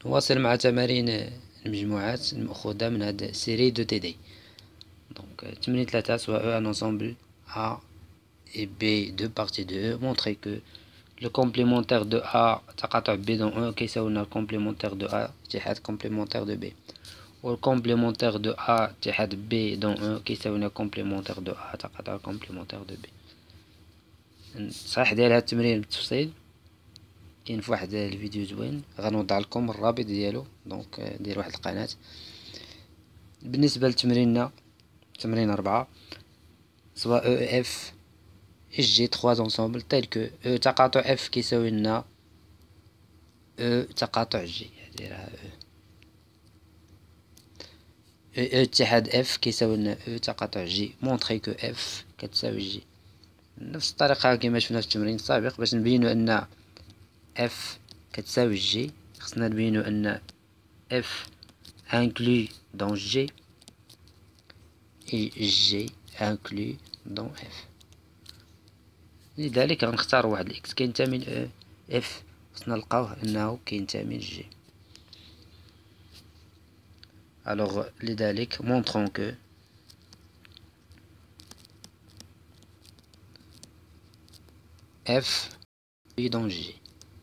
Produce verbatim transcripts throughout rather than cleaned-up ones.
نواصل مع تمارين المجموعات المأخوذة من هاد السيري دو تي دي. دونك تمرين ثلاثة سواء un ensemble A et B deux parties de E montrer que le complémentaire de A تقاطع B dans E كيساوي لنا complémentaire de A اتحاد complémentaire de B و complémentaire de A اتحاد B dans E كيساوي لنا complémentaire de A تقاطع complémentaire de B. صحيح ديال هاد التمرين بالتفصيل كاين في واحد الفيديو زوين غنوضع لكم الرابط ديالو، دونك ديال واحد القناة. بالنسبة لتمريننا تمرين أربعة سواء او اف اش جي trois ensemble تيل كو او تقاطع اف كيساوي لنا او تقاطع جي، دايرها او او اتحاد اف كيساوي لنا او تقاطع جي، مونطري كو اف كتساوي جي. نفس الطريقة كما شفنا في التمرين السابق باش نبينو ان اف كتساوي جي خصنا نبينو ان اف inclus dans G et G inclus dans F. لذلك غنختار واحد الاكس كينتمي ل اف خصنا نلقاوه انه كينتمي ل جي. الوغ لذلك montrons que F est dans G.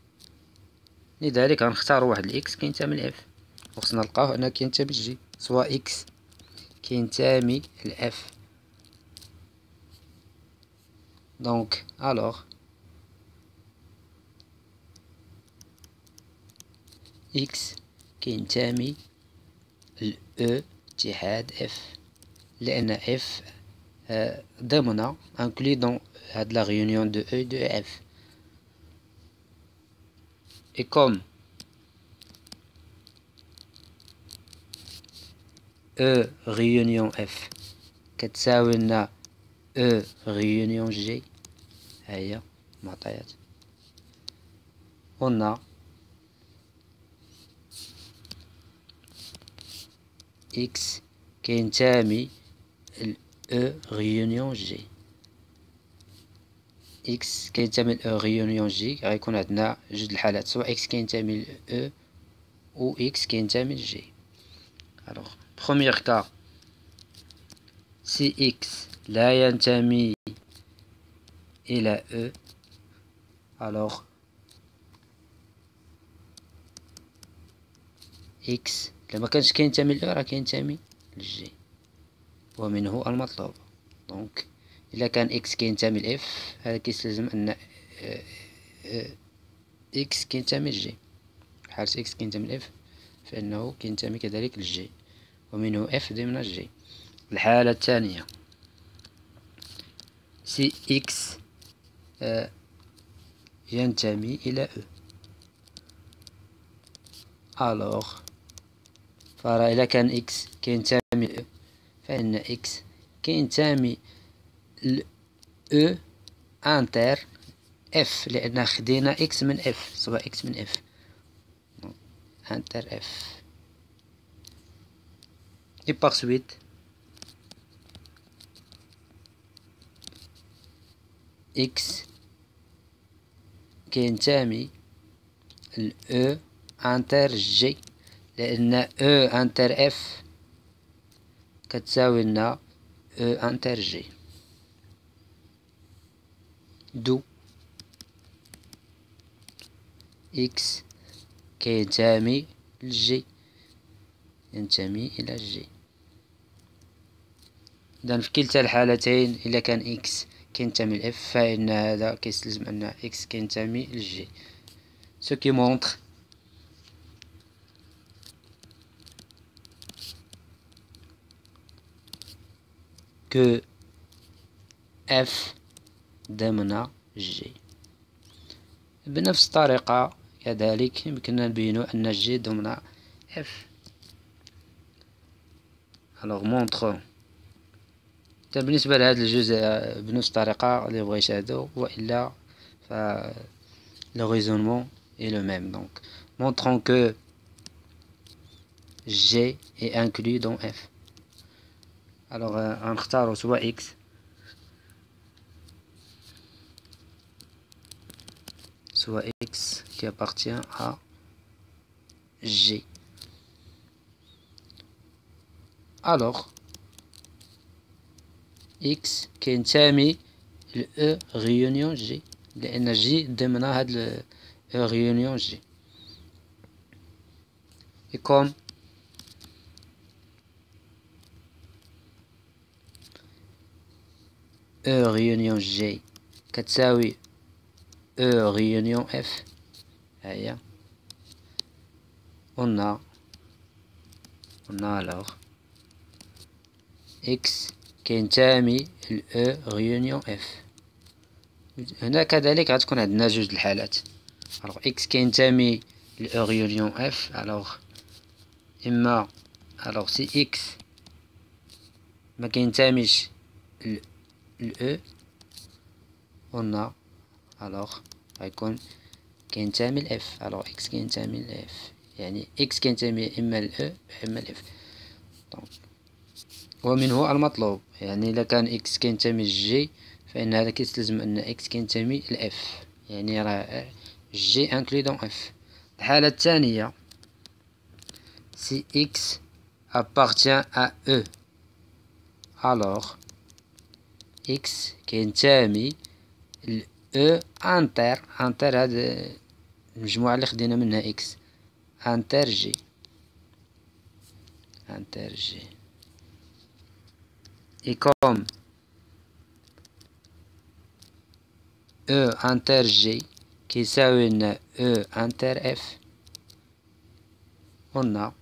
لذلك غنختار واحد الاكس كينتمي ل اف وخصنا نلقاوه انه كينتمي ل جي، سواء اكس كينتمي ل اف. دونك الوغ اكس كينتمي ل او اتحاد اف لان اف ضمن inclus dans هاد لا réunion de E de F. et comme E réunion F كتساوي لنا E réunion G، هيا معطيات قلنا X كينتمي ل E réunion G. X كينتمي ل E réunion G غيكون عندنا جوج الحالات، سواء X كينتمي ل E و X كينتمي ل G. alors premier cas si X لا ينتمي إلى E alors X لما كانش كينتمي ل E راه كينتمي ل G ومنه المطلوب. دونك إلا كان X كينتمي ل F هذا كيستلزم أن X كينتمي ل G. في حالة X كينتمي ل F فإنه كينتمي كذلك ل G ومنه F ضمن G. الحالة الثانية سي X ينتمي إلى E alors فرا إلا كان X كينتمي ل E فإن X كينتمي ل E انتر F لأن خدينا X من F، سواء X من F انتر F. et par suite X كينتمي ل E انتر G لأن E انتر F كتساوي لنا E انتر G. دو X كينتمي ل G ينتمي إلى G. إذن في كلتا الحالتين إلا كان X كينتمي ل F فإن هذا كيستلزم أن X كينتمي ل G. ce qui montre que F ضمن G. بنفس الطريقة كذلك يمكننا نبينو أن G ضمن F. alors montre بالنسبة لهذا الجزء بنفس الطريقة اللي بغا يشاهدو، وإلا ف le raisonnement est le même. donc montrons que G est inclus dans F. alors غنختارو سواء X soit X qui appartient à G. Alors X كينتمي ل E réunion G لأن G ضمن هاد ال E réunion G. Et comme E réunion G كتساوي E réunion F, هيا on a on a alors X كينتمي ل E réunion F. هنا كذلك غتكون عندنا جوج الحالات. alors X كينتمي ل E réunion F, alors إما alors si X ما كينتميش ل E on a alors غيكون كينتمي ل F. alors X كينتمي ل F يعني X كينتمي إما ل E إما ل F. donc ومنه المطلوب يعني إلا كان X كينتمي ل G فإن هذا كيستلزم أن X كينتمي ل F يعني راه G inclus dans F. الحالة الثانية si X appartient à E alors X كينتمي ل E انتر انتر هاد المجموعة اللي خدينا منها X انتر G انتر G. et comme E انتر G كيساوي لنا E انتر F on a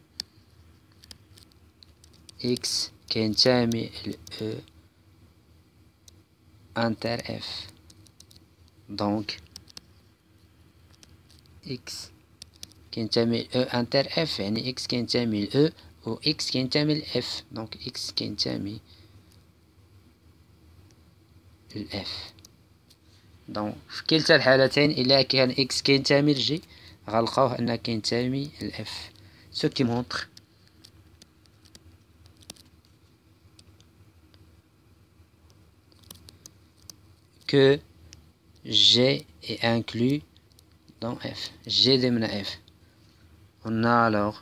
X كينتمي ل E انتر F. donc X كينتمي ل E انتر F يعني X كينتمي ل E و X كينتمي ل F. donc X كينتمي ل F. donc في كلتا الحالتين إلا كان X كينتمي ل G غنلقاوه أنه كينتمي ل F, ce qui montre que G est inclus dans F. G ضمن F. on a alors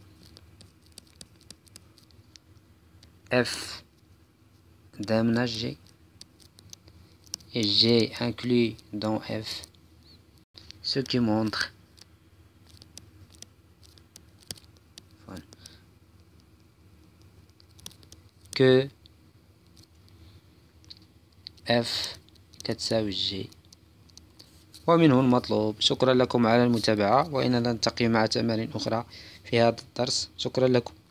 F ضمن G et G inclus dans F, ce qui montre voilà, que F كتساوي G. ومنه المطلوب. شكرا لكم على المتابعة، وإننا نلتقي مع تمارين أخرى في هذا الدرس. شكرا لكم.